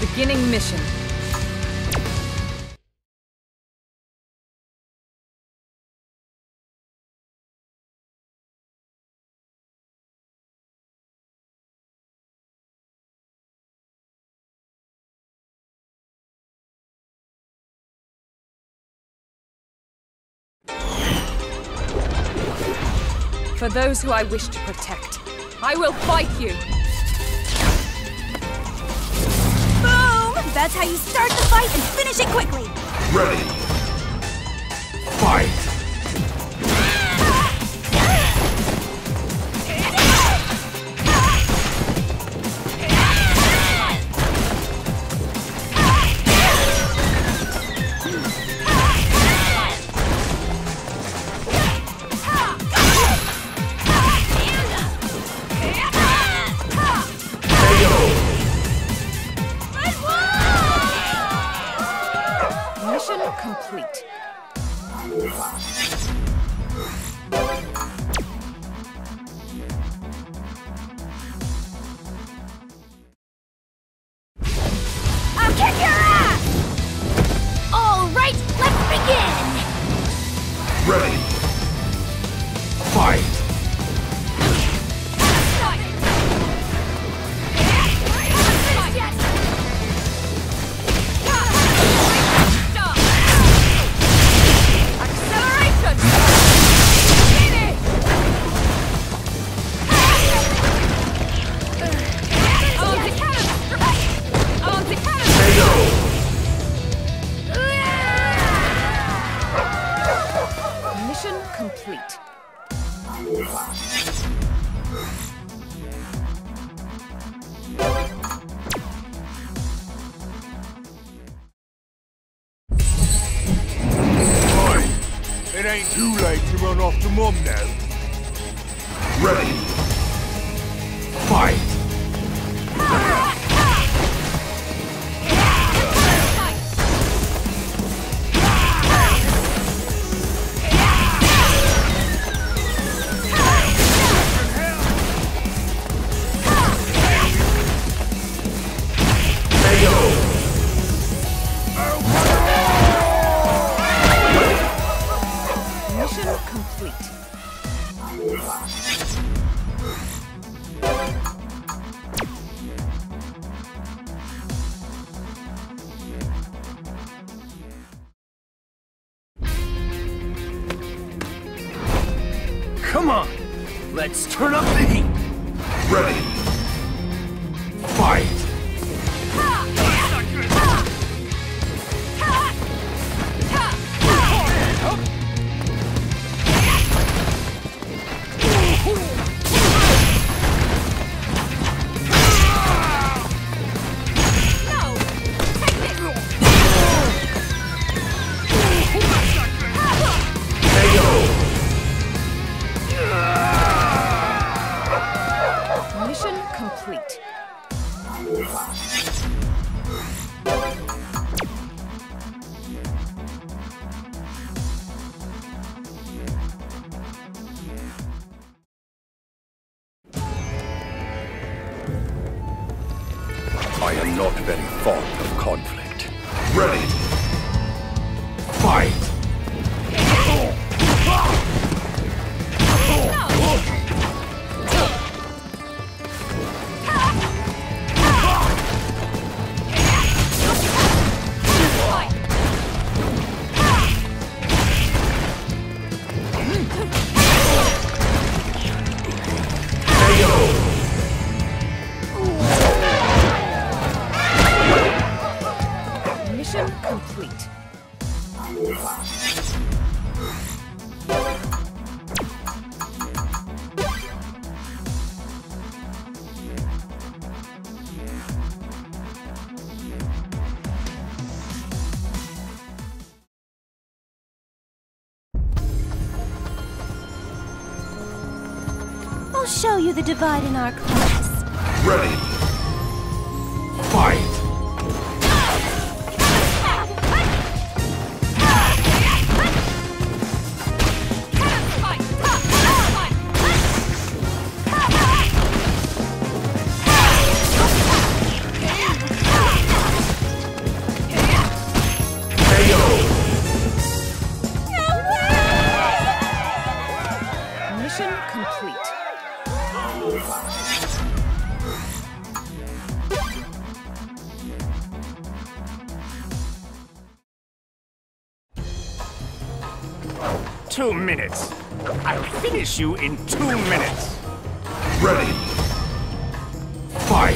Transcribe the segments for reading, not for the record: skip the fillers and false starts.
Beginning mission. For those who I wish to protect, I will fight you! Boom! That's how you start the fight and finish it quickly! Ready! Fight! Mission complete. I'll kick your ass! All right, let's begin! Ready! Fight! Mission complete. Fine! It ain't too late to run off to Mum now. Ready! Fight! Mission complete. Come on! Let's turn up the heat! Ready! Fight! Mission complete. I am not very fond of conflict. Ready! Fight! Mission complete. I'll show you the divide in our class. Ready! Fight! 2 minutes. I'll finish you in 2 minutes. Ready. Fight.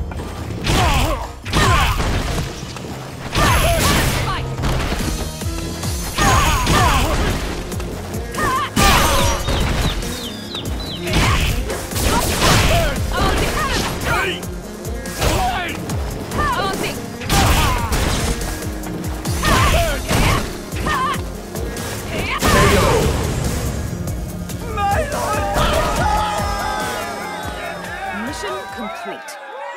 Mission complete.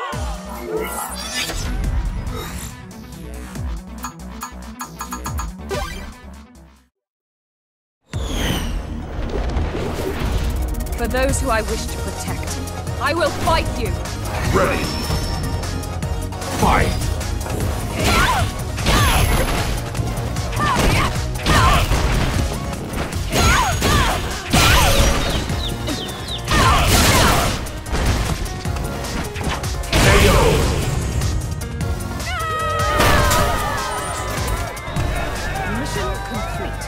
For those who I wish to protect, I will fight you. Ready. Fight. Mission complete.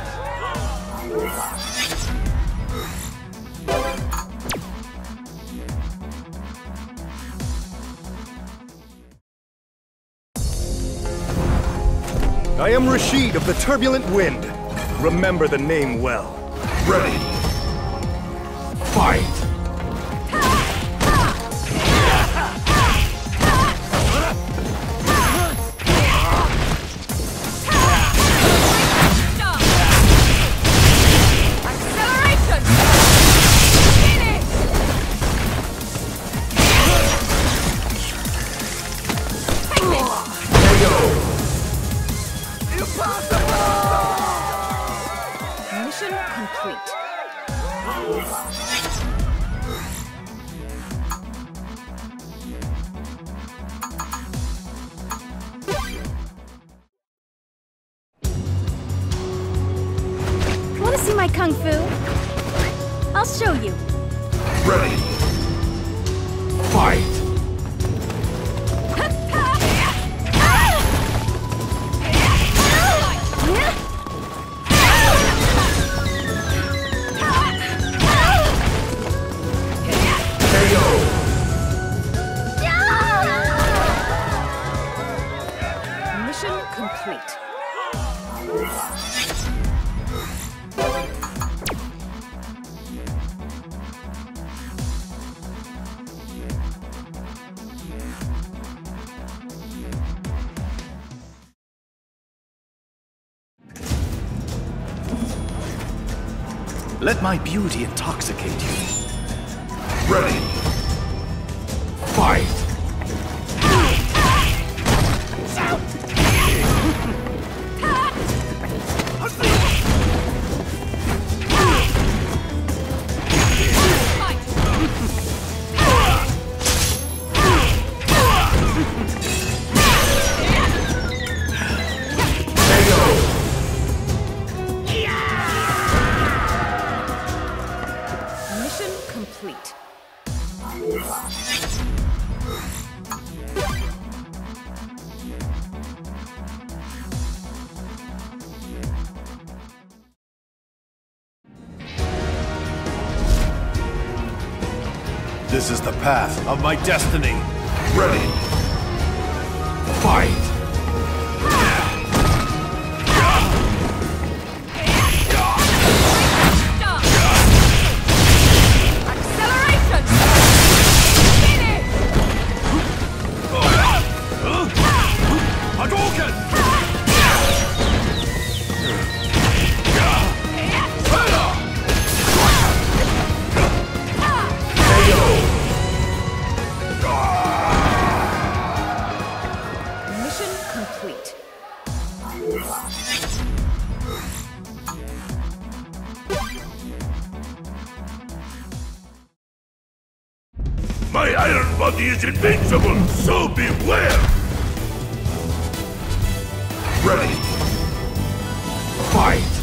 I am Rashid of the Turbulent Wind. Remember the name well. Ready. Fight. Mission complete. Want to see my kung fu? I'll show you. Ready. Fight. Mission complete. Let my beauty intoxicate you. Ready. Fight. Mission complete. This is the path of my destiny. Ready. Fight. Mission complete. My iron body is invincible, so beware! Ready. Fight.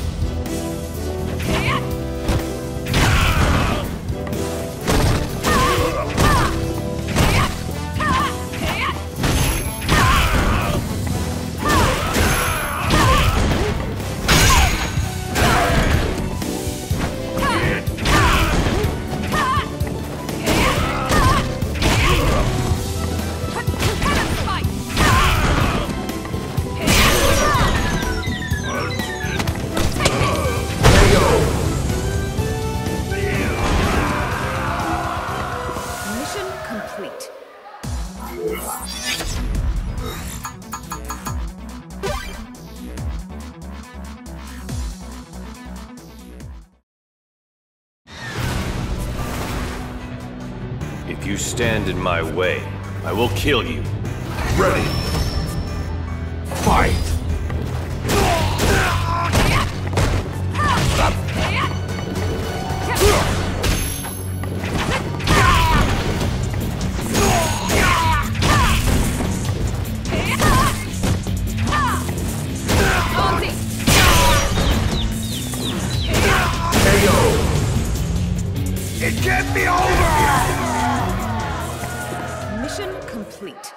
If you stand in my way, I will kill you. Ready. Fight. It can't be over! Mission complete.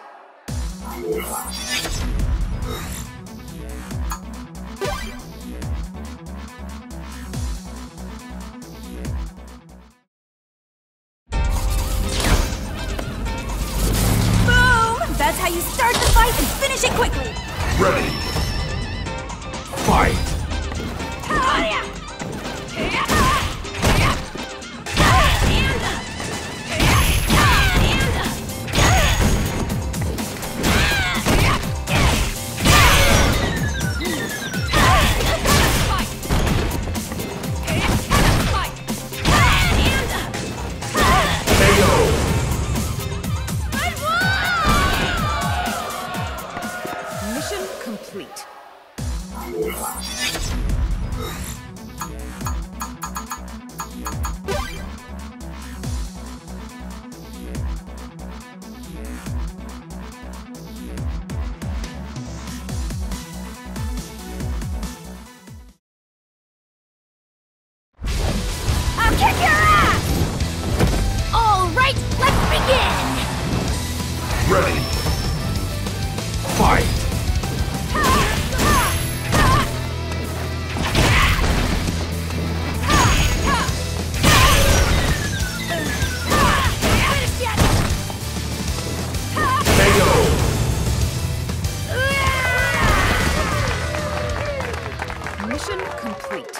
Boom! That's how you start the fight and finish it quickly. Ready. Fight. Mission complete. I'll kick your ass! All right, let's begin! Ready. Fight. Mission complete.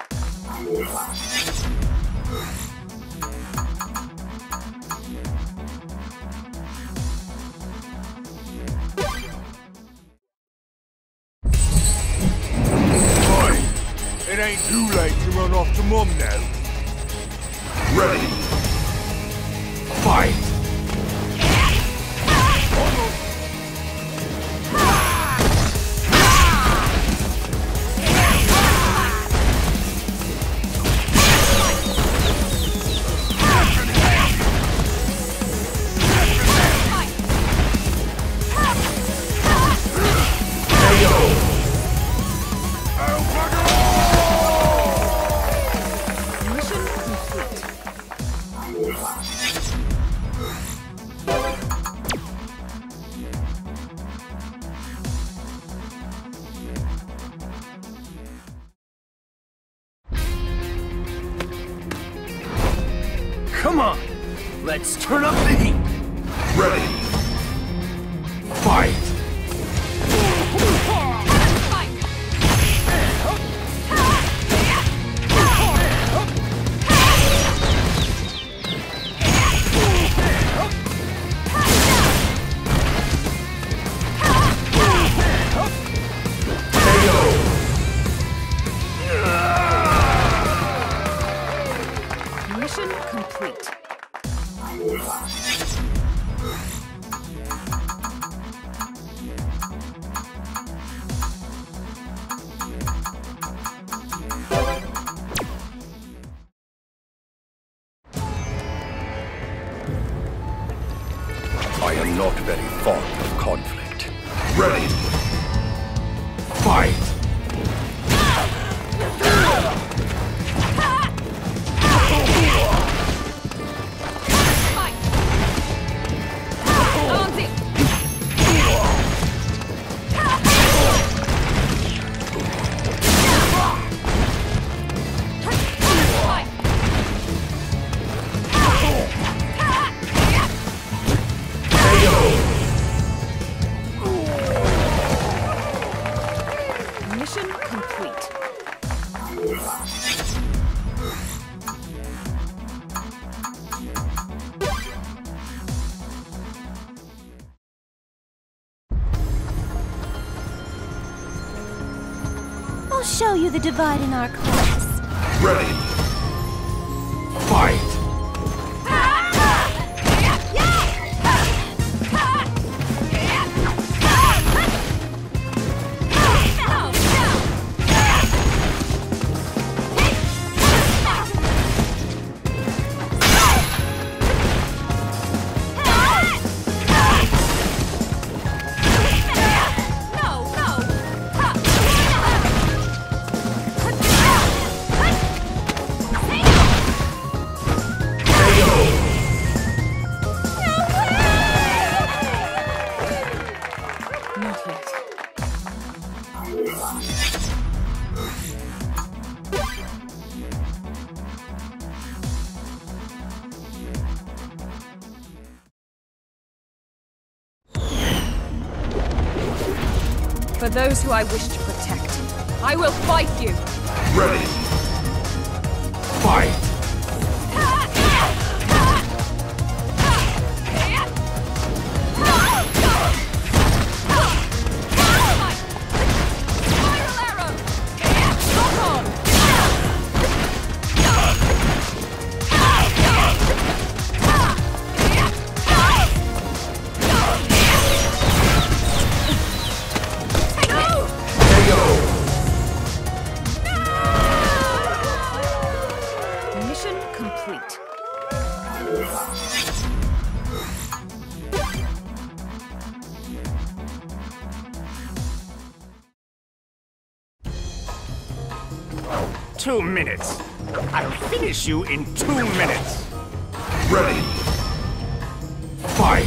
Fine. It ain't too late to run off to Mum now. Ready. Fight. Mission complete. Come on! Let's turn up the heat! Ready. Fight. Mission complete. I am not very fond of conflict. Ready. Fight. I'll show you the divide in our class. Ready. Fight. For those who I wish to protect, I will fight you! Ready. Fight. Mission complete. 2 minutes. I'll finish you in 2 minutes. Ready. Fight.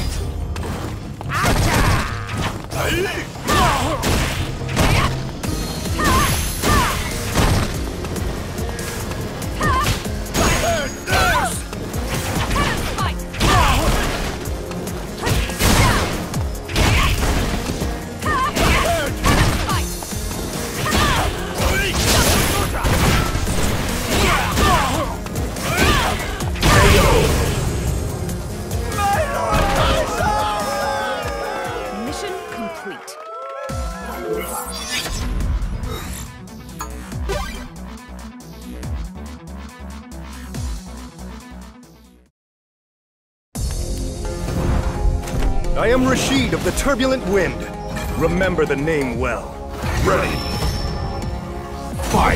Mission complete. I am Rashid of the Turbulent Wind. Remember the name well. Ready. Fight.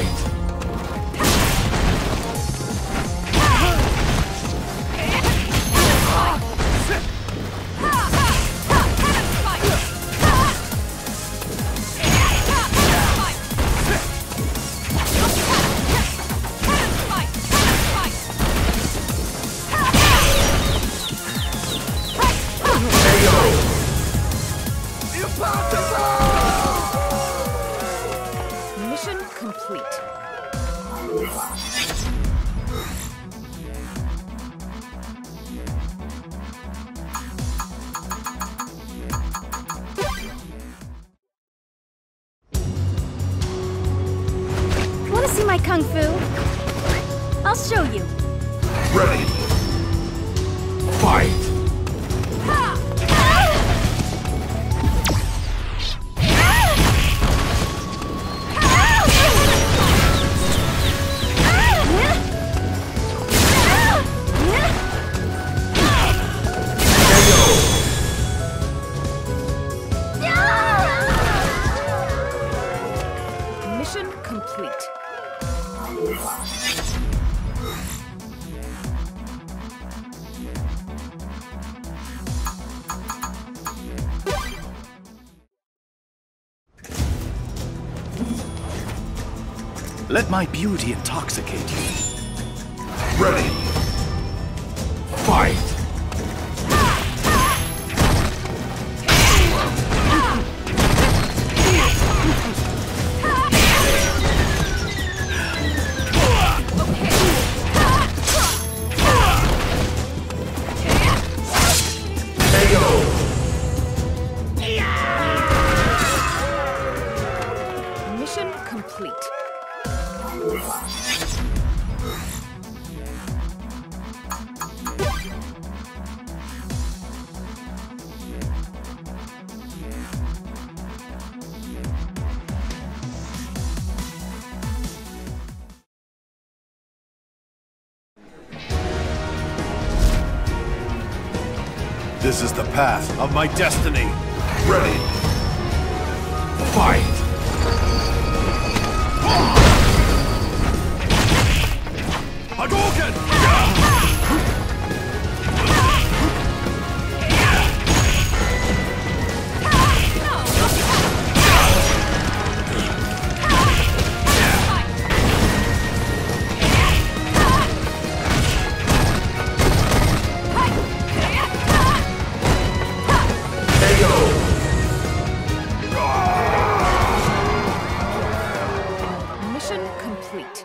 Mission complete. Wanna see my kung fu? I'll show you. Ready. Fight. Mission complete. Let my beauty intoxicate you. Ready. Fight. Mission complete. This is the path of my destiny. Ready. Fight! Hadouken! Mission complete.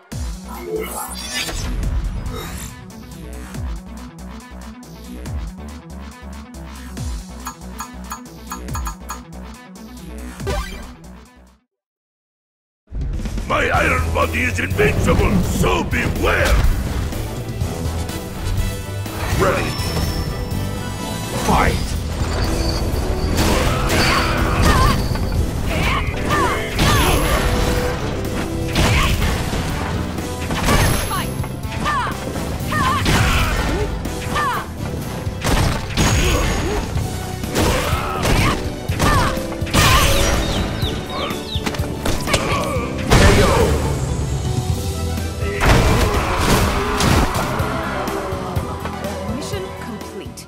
My iron body is invincible, so beware! Ready. Fight! Mission complete.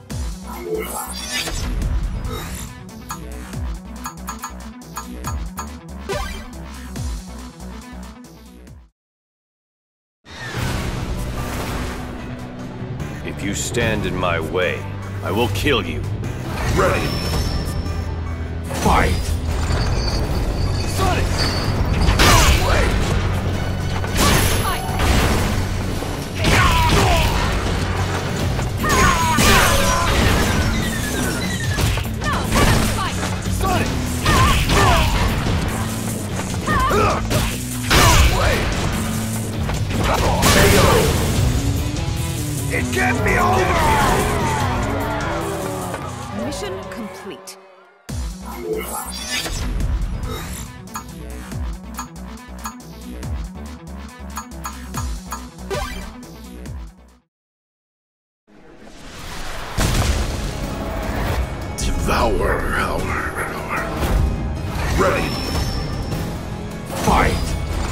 If you stand in my way, I will kill you. Ready. Fight! It can't be over! Mission complete. Devour. Ready. Fight!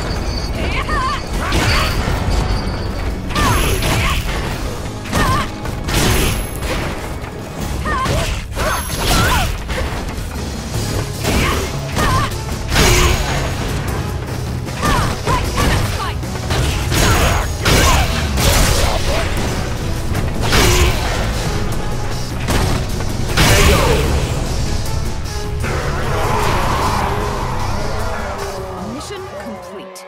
Mission complete.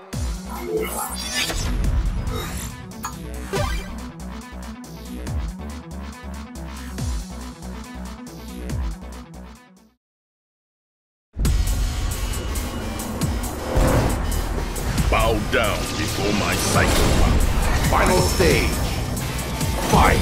Bow down before my cycle. Final stage. Fight!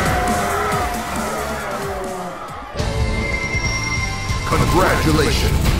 Congratulations!